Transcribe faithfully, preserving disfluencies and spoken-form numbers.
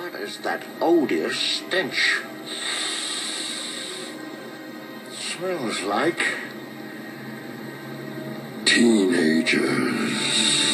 What is that odious stench? Smells like teenagers.